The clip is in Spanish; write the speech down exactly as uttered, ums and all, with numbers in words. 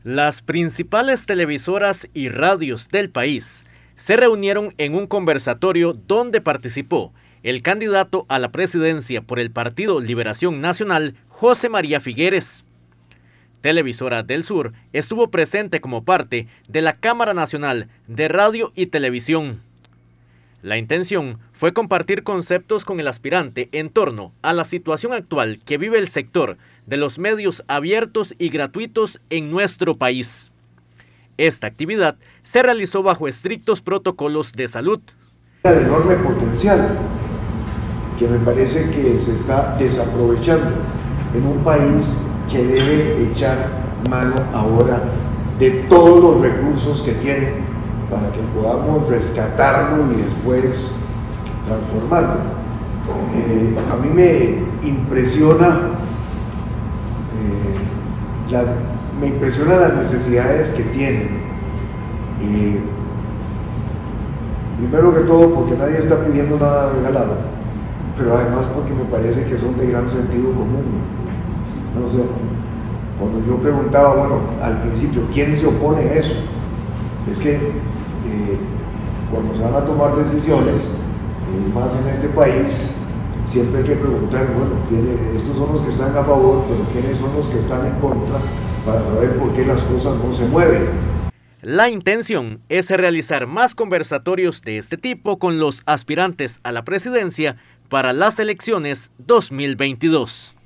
Las principales televisoras y radios del país se reunieron en un conversatorio donde participó el candidato a la presidencia por el Partido Liberación Nacional, José María Figueres. Televisora del Sur estuvo presente como parte de la Cámara Nacional de Radio y Televisión. La intención fue compartir conceptos con el aspirante en torno a la situación actual que vive el sector de los medios abiertos y gratuitos en nuestro país. Esta actividad se realizó bajo estrictos protocolos de salud. El enorme potencial que me parece que se está desaprovechando en un país que debe echar mano ahora de todos los recursos que tiene para que podamos rescatarlo y después transformarlo. Eh, a mí me impresiona, eh, la, me impresiona las necesidades que tienen. Eh, primero que todo porque nadie está pidiendo nada regalado, pero además porque me parece que son de gran sentido común. No sé, cuando yo preguntaba, bueno, al principio, ¿quién se opone a eso? Es que eh, cuando se van a tomar decisiones, eh, más en este país, siempre hay que preguntar, bueno, ¿quiénes, estos son los que están a favor, pero quiénes son los que están en contra, para saber por qué las cosas no se mueven. La intención es realizar más conversatorios de este tipo con los aspirantes a la presidencia para las elecciones dos mil veintidós.